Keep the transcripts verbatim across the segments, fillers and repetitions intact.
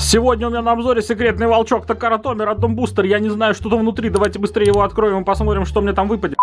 Сегодня у меня на обзоре секретный волчок Такара Томи, рандом бустер. Я не знаю, что там внутри. Давайте быстрее его откроем и посмотрим, что мне там выпадет.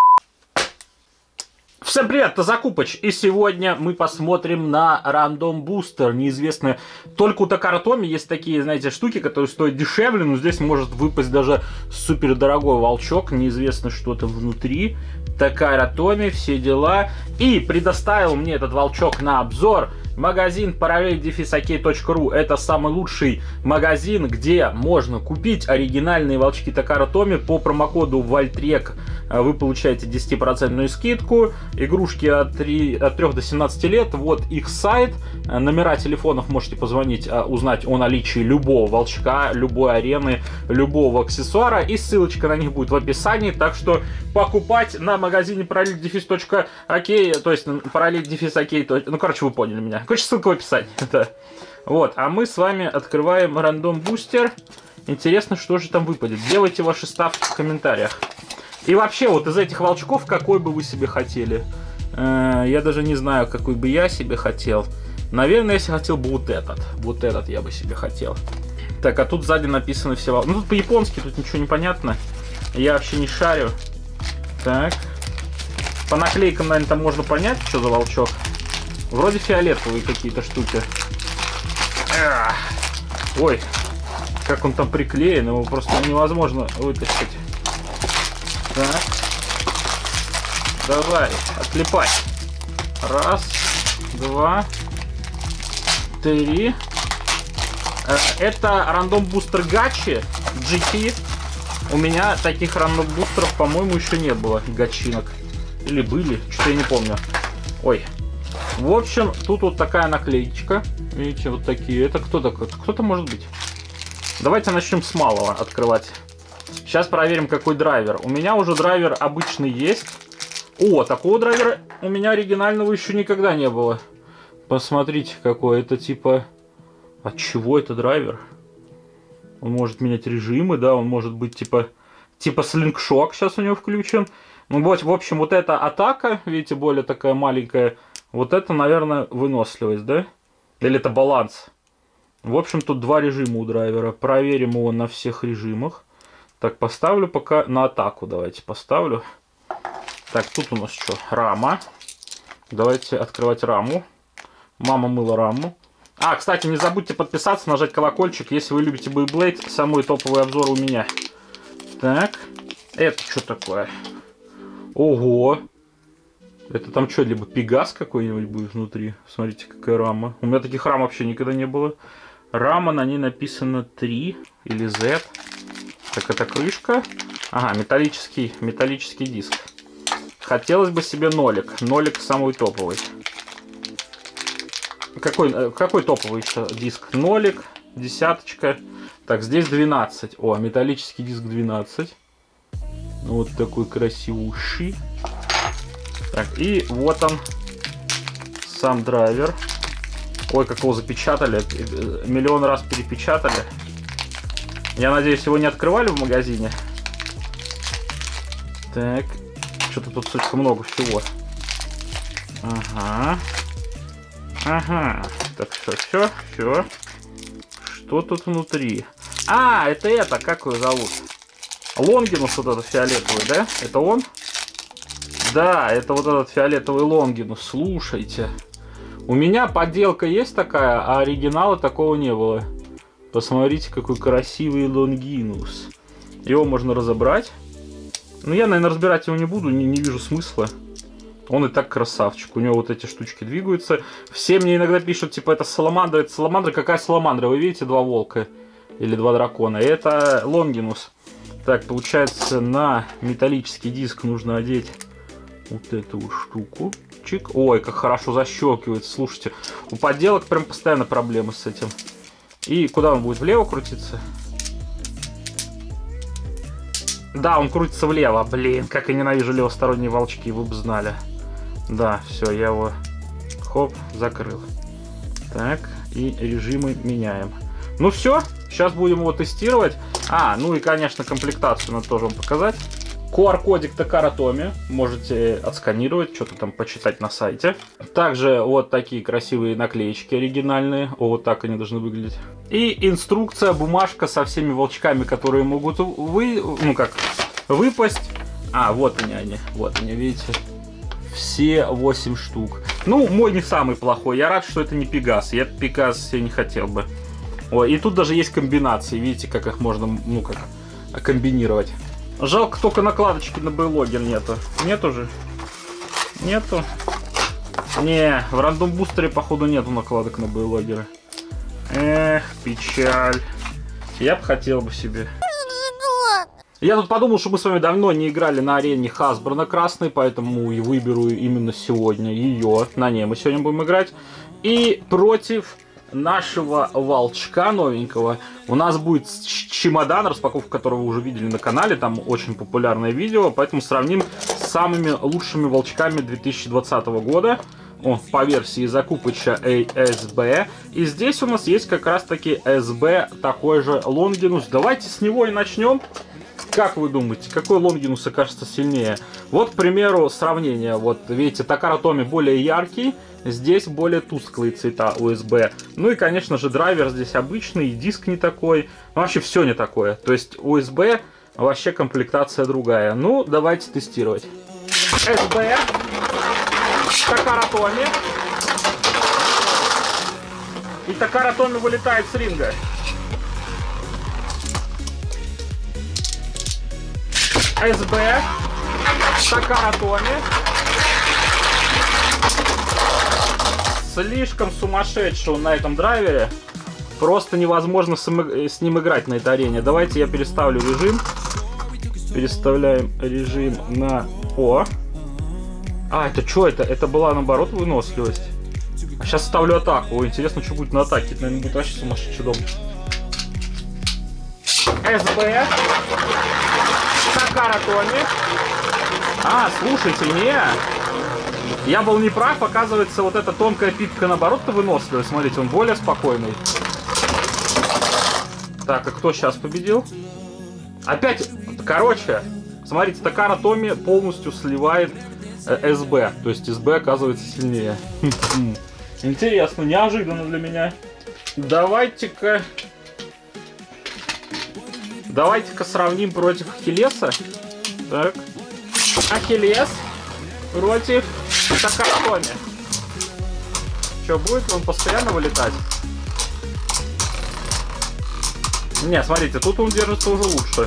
Всем привет, это Закупыч, и сегодня мы посмотрим на рандом бустер. Неизвестно, только у Такара Томи есть такие, знаете, штуки, которые стоят дешевле, но здесь может выпасть даже супер дорогой волчок. Неизвестно, что там внутри. Такара Томи, все дела. И предоставил мне этот волчок на обзор магазин параллель окей точка ру. Это самый лучший магазин, где можно купить оригинальные волчки Такара Томи. По промокоду Вальтрек вы получаете десятипроцентную скидку. Игрушки от трёх до семнадцати лет. Вот их сайт. Номера телефонов можете позвонить, узнать о наличии любого волчка, любой арены, любого аксессуара. И ссылочка на них будет в описании. Так что покупать на магазине параллель окей, то есть параллель окей, ну короче, вы поняли меня. Короче, ссылка в описании. Да. Вот, а мы с вами открываем рандом бустер. Интересно, что же там выпадет. Делайте ваши ставки в комментариях. И вообще, вот из этих волчков, какой бы вы себе хотели? Э, я даже не знаю, какой бы я себе хотел. Наверное, если хотел бы вот этот. Вот этот я бы себе хотел. Так, а тут сзади написаны все волчки. Ну, тут по-японски, тут ничего не понятно. Я вообще не шарю. Так. По наклейкам, наверное, там можно понять, что за волчок. Вроде фиолетовые какие-то штуки. Эх. Ой, как он там приклеен, его просто невозможно вытащить. Так. Давай, отлипай. Раз, два, три. Это рандом бустер гачи джи ти. У меня таких рандом бустеров, по-моему, еще не было. Гачинок. Или были, что-то я не помню. Ой. В общем, тут вот такая наклеечка. Видите, вот такие. Это кто такой? Кто-то может быть. Давайте начнем с малого открывать. Сейчас проверим, какой драйвер. У меня уже драйвер обычный есть. О, такого драйвера у меня оригинального еще никогда не было. Посмотрите, какой. Это типа... От чего это драйвер? Он может менять режимы, да? Он может быть типа... Типа слингшок сейчас у него включен. Ну вот, в общем, вот эта атака, видите, более такая маленькая. Вот это, наверное, выносливость, да? Или это баланс? В общем, тут два режима у драйвера. Проверим его на всех режимах. Так, поставлю пока на атаку. Давайте поставлю. Так, тут у нас что? Рама. Давайте открывать раму. Мама мыла раму. А, кстати, не забудьте подписаться, нажать колокольчик, если вы любите Beyblade. Самый топовый обзор у меня. Так. Это что такое? Ого! Это там что, либо пегас какой-нибудь будет внутри? Смотрите, какая рама. У меня таких рам вообще никогда не было. Рама, на ней написано три или Z. Так, это крышка. Ага, металлический, металлический диск. Хотелось бы себе нолик. Нолик самый топовый. Какой, какой топовый еще диск? Нолик, десяточка. Так, здесь двенадцать. О, металлический диск двенадцать. Вот такой красивущий. Так, и вот он, сам драйвер. Ой, как его запечатали. Миллион раз перепечатали. Я надеюсь, его не открывали в магазине. Так, что-то тут слишком много всего. Ага. Ага. Так, все, все, все. Что тут внутри? А, это это, как его зовут? Лонгинус вот этот фиолетовый, да? Это он? Да, это вот этот фиолетовый Лонгинус. Слушайте. У меня подделка есть такая, а оригинала такого не было. Посмотрите, какой красивый Лонгинус. Его можно разобрать. Ну, я, наверное, разбирать его не буду, не, не вижу смысла. Он и так красавчик. У него вот эти штучки двигаются. Все мне иногда пишут, типа, это саламандра. Это саламандра. Какая саламандра? Вы видите, два волка? Или два дракона. И это Лонгинус. Так, получается, на металлический диск нужно одеть вот эту вот штуку. Чик. Ой, как хорошо защелкивается. Слушайте, у подделок прям постоянно проблемы с этим. И куда он будет? Влево крутиться? Да, он крутится влево. Блин, как я ненавижу левосторонние волчки, вы бы знали. Да, все, я его, хоп, закрыл. Так, и режимы меняем. Ну все, сейчас будем его тестировать. А, ну и, конечно, комплектацию надо тоже вам показать. ку ар-кодик Такара Томи. Можете отсканировать, что-то там почитать на сайте. Также вот такие красивые наклеечки оригинальные. Вот так они должны выглядеть. И инструкция, бумажка со всеми волчками, которые могут вы, ну как, выпасть. А, вот они они. Вот они, видите. Все восемь штук. Ну, мой не самый плохой. Я рад, что это не Пегас. Я Пегас я не хотел бы. Ой, и тут даже есть комбинации. Видите, как их можно, ну как, комбинировать. Жалко, только накладочки на Бейлогин нету. Нету же? Нету? Не, в рандом бустере, походу, нету накладок на Бейлогеры. Эх, печаль. Я бы хотел бы себе. Я тут подумал, что мы с вами давно не играли на арене Hasbro на красной, поэтому и выберу именно сегодня ее. На ней мы сегодня будем играть. И против нашего волчка новенького у нас будет чемодан, распаковку которого вы уже видели на канале. Там очень популярное видео, поэтому сравним с самыми лучшими волчками две тысячи двадцатого года. О, по версии закупыча эй эс би. И здесь у нас есть как раз таки эс би такой же Лонгинус. Давайте с него и начнем. Как вы думаете, какой Лонгинус окажется сильнее? Вот, к примеру, сравнение. Вот, видите, Такара Томи более яркий, здесь более тусклые цвета ю эс би. Ну и, конечно же, драйвер здесь обычный, диск не такой. Ну, вообще все не такое. То есть ю эс би вообще комплектация другая. Ну, давайте тестировать. эс би, Такара Томи. И Такара Томи вылетает с ринга. эс би, Такара Томи. Слишком сумасшедший он на этом драйвере. Просто невозможно с ним играть на этой арене. Давайте я переставлю режим. Переставляем режим на О. А, это что это? Это была наоборот выносливость. А сейчас ставлю атаку. Ой, интересно, что будет на атаке. Это, наверное, будет вообще сумасшедший дом. эс би. Такара Томи. А, слушайте, не. Я был неправ, оказывается, вот эта тонкая пипка наоборот-то выносливая. Смотрите, он более спокойный. Так, а кто сейчас победил? Опять, короче, смотрите, Такара Томи полностью сливает эс би. То есть эс би оказывается сильнее. Интересно, неожиданно для меня. Давайте-ка... Давайте-ка сравним против Ахиллеса. Так. Ахиллес против Такара Томи. Что, будет он постоянно вылетать? Не, смотрите, тут он держится уже лучше.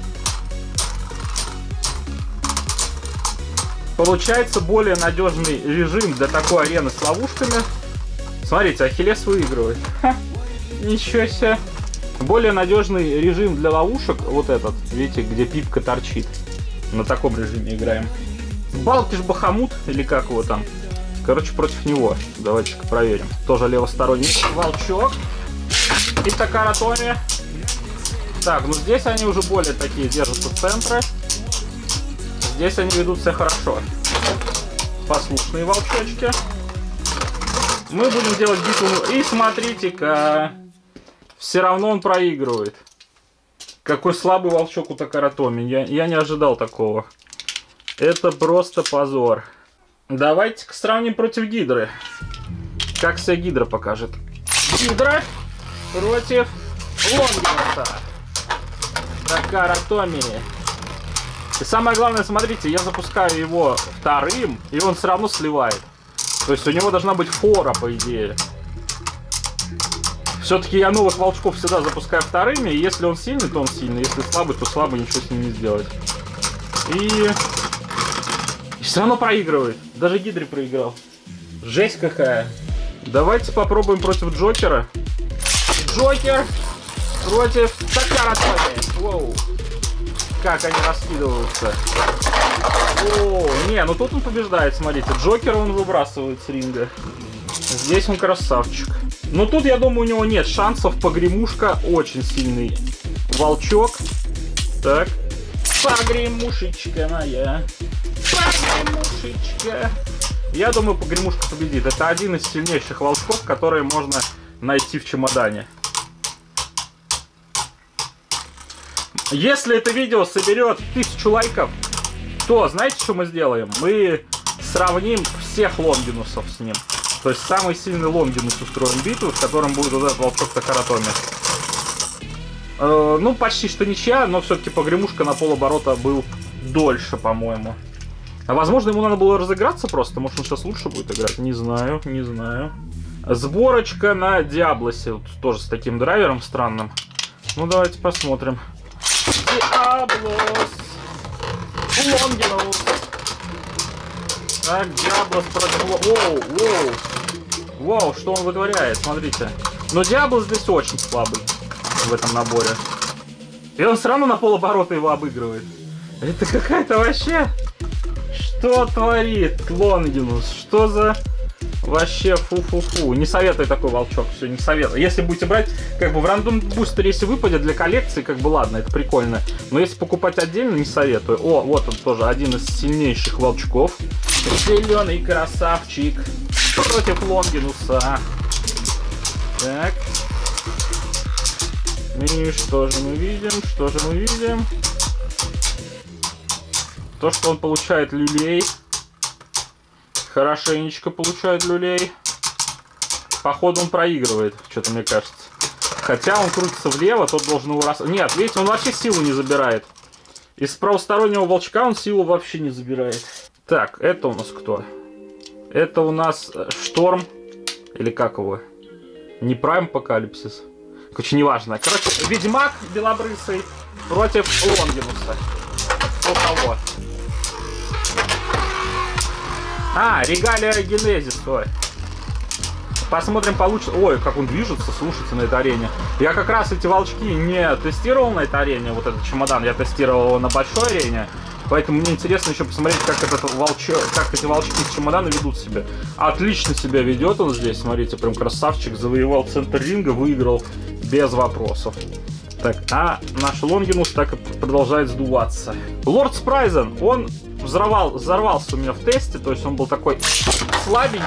Получается более надежный режим для такой арены с ловушками. Смотрите, Ахиллес выигрывает. Ха, ничего себе. Более надежный режим для ловушек, вот этот, видите, где пипка торчит. На таком режиме играем. Балкиш Бахамут, или как его там. Короче, против него. Давайте-ка проверим. Тоже левосторонний волчок. И Такара Томи. Так, ну здесь они уже более такие держатся в центре. Здесь они ведут себя хорошо. Послушные волчочки. Мы будем делать битву. И смотрите-ка. Все равно он проигрывает. Какой слабый волчок у Такара Томи. Я, я не ожидал такого. Это просто позор. Давайте-ка сравним против Гидры. Как себя Гидра покажет. Гидра против Лонгинуса. Такара Томи. И самое главное, смотрите, я запускаю его вторым, и он все равно сливает. То есть у него должна быть фора, по идее. Все-таки я новых волчков всегда запускаю вторыми, и если он сильный, то он сильный. Если слабый, то слабый, ничего с ним не сделать. И... и все равно проигрывает. Даже Гидри проиграл. Жесть какая. Давайте попробуем против Джокера. Джокер против Такара Томи. Воу. Как они раскидываются. О, не, ну тут он побеждает, смотрите. Джокера он выбрасывает с ринга. Здесь он красавчик. Но тут, я думаю, у него нет шансов. Погремушка очень сильный волчок. Так. Погремушечка моя. Погремушечка. Я думаю, погремушка победит. Это один из сильнейших волчков, которые можно найти в чемодане. Если это видео соберет тысячу лайков, то, знаете, что мы сделаем? Мы сравним всех Лонгинусов с ним. То есть самый сильный Лонгинус устроим битву, в котором будет вот этот волчок Такаратоми. Э, ну, почти что ничья, но все-таки погремушка на полоборота был дольше, по-моему. А возможно, ему надо было разыграться просто. Может, он сейчас лучше будет играть? Не знаю, не знаю. Сборочка на Диаблосе. Вот тоже с таким драйвером странным. Ну, давайте посмотрим. Диаблос. Лонгинус. Так, Диаблос против... Воу, воу. Воу, что он вытворяет, смотрите. Но Диаблос здесь очень слабый в этом наборе. И он все равно на полоборота его обыгрывает. Это какая-то вообще... Что творит Лонгинус? Что за... Вообще фу-фу-фу. Не советую такой волчок. Все, не советую. Если будете брать, как бы в рандом бустере, если выпадет для коллекции, как бы ладно, это прикольно. Но если покупать отдельно, не советую. О, вот он тоже один из сильнейших волчков. Зеленый красавчик против Лонгинуса. Так. И что же мы видим? Что же мы видим? То, что он получает люлей. Хорошенечко получает люлей. Походу он проигрывает, что-то мне кажется. Хотя он крутится влево, тот должен его раз... Нет, видите, он вообще силу не забирает. Из правостороннего волчка он силу вообще не забирает. Так, это у нас кто? Это у нас Шторм. Или как его? Не Прайм Апокалипсис. Короче, неважно. Короче, Ведьмак белобрысый против Лонгинуса. У кого? А, Регалия Генезис, ой. Посмотрим, получится... Ой, как он движется, слушайте, на этой арене. Я как раз эти волчки не тестировал на этой арене, вот этот чемодан. Я тестировал его на большой арене. Поэтому мне интересно еще посмотреть, как, этот волчок, как эти волчки из чемодана ведут себя. Отлично себя ведет он здесь, смотрите, прям красавчик. Завоевал центр ринга, выиграл без вопросов. Так, а наш Лонгинус так и продолжает сдуваться. Лорд Спрайзен, он взорвал, взорвался у меня в тесте, то есть он был такой слабенький.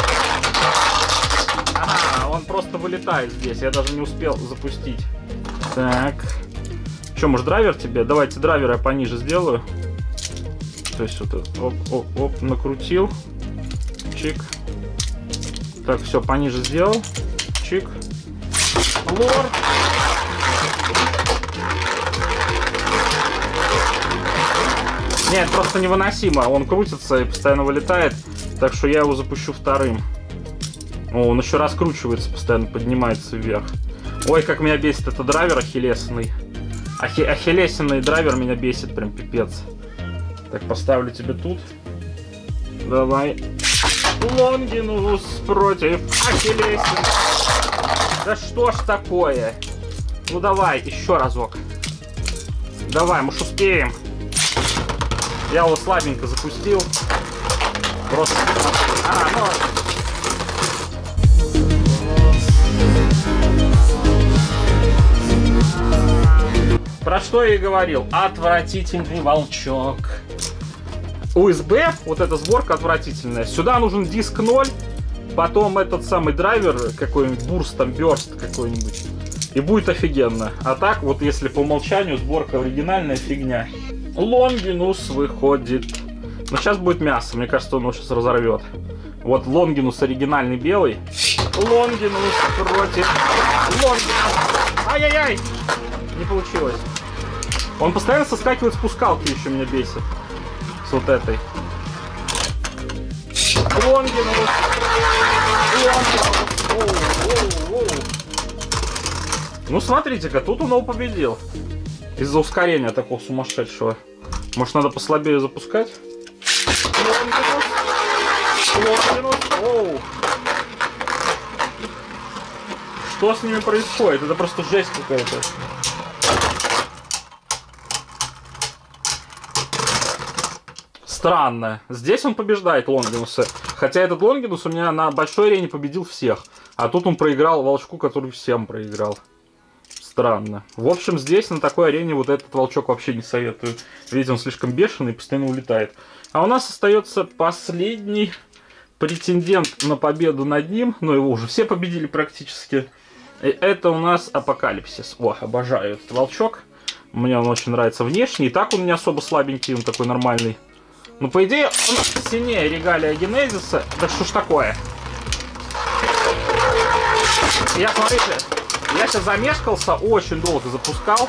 Ага, он просто вылетает здесь, я даже не успел запустить. Так. Че, может драйвер тебе? Давайте драйвер я пониже сделаю. То есть вот оп, оп, оп, накрутил. Чик. Так, все, пониже сделал. Чик. Лорд. Нет, просто невыносимо. Он крутится и постоянно вылетает. Так что я его запущу вторым. О, он еще раскручивается, постоянно поднимается вверх. Ой, как меня бесит этот драйвер ахиллесный. Ахи ахиллесный драйвер меня бесит, прям пипец. Так, поставлю тебе тут. Давай. Лонгинус против ахиллесин. Да что ж такое? Ну давай, еще разок. Давай, мы ж успеем. Я его слабенько запустил. Просто... А, ну... Про что я и говорил. Отвратительный волчок. ю эс би, вот эта сборка отвратительная. Сюда нужен диск ноль. Потом этот самый драйвер, какой-нибудь бурст, там, бёрст какой-нибудь. И будет офигенно. А так, вот если по умолчанию сборка оригинальная фигня. Лонгинус выходит. Но сейчас будет мясо. Мне кажется, он его сейчас разорвет. Вот Лонгинус оригинальный белый. Лонгинус против Лонгинус. Ай-яй-яй! Не получилось. Он постоянно соскакивает с пускалки, еще меня бесит. С вот этой. Лонгинус. Лонгинус. Оу, оу, оу. Ну, смотрите-ка, тут он его победил. Из-за ускорения такого сумасшедшего. Может, надо послабее запускать? Лонгинус. Лонгинус. Оу. Что с ними происходит? Это просто жесть какая-то. Странно. Здесь он побеждает Лонгинуса. Хотя этот Лонгинус у меня на большой арене победил всех. А тут он проиграл волчку, который всем проиграл. Странно. В общем, здесь на такой арене вот этот волчок вообще не советую. Видите, он слишком бешеный и постоянно улетает. А у нас остается последний претендент на победу над ним. Но его уже все победили практически. И это у нас Апокалипсис. О, обожаю этот волчок. Мне он очень нравится внешне. И так он не особо слабенький, он такой нормальный. Ну, по идее, он сильнее Регалия Генезиса. Да что ж такое? Я, смотрите, я сейчас замешкался, очень долго запускал.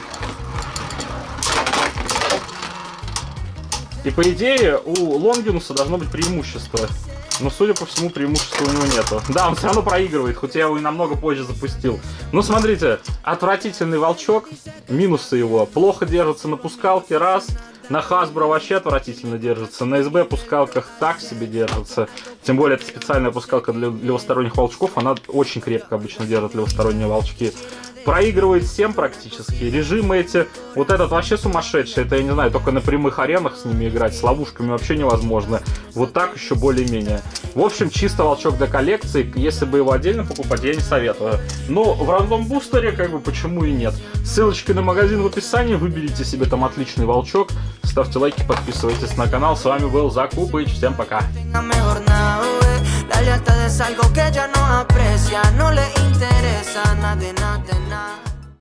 И по идее у Лонгинуса должно быть преимущество. Но, судя по всему, преимущества у него нету. Да, он все равно проигрывает, хоть я его и намного позже запустил. Ну, смотрите, отвратительный волчок. Минусы его. Плохо держится на пускалке, раз. На Hasbro вообще отвратительно держится. На эс бэ пускалках так себе держится. Тем более, это специальная пускалка для левосторонних волчков. Она очень крепко обычно держит левосторонние волчки. Проигрывает всем практически. Режимы эти, вот этот вообще сумасшедший. Это, я не знаю, только на прямых аренах с ними играть. С ловушками вообще невозможно. Вот так еще более-менее. В общем, чисто волчок для коллекции. Если бы его отдельно покупать, я не советую. Но в рандом бустере, как бы, почему и нет. Ссылочка на магазин в описании. Выберите себе там отличный волчок. Ставьте лайки, подписывайтесь на канал. С вами был Закупыч. Всем пока. La lealtad es algo que ya no aprecia, no le interesa nada de nada de nada.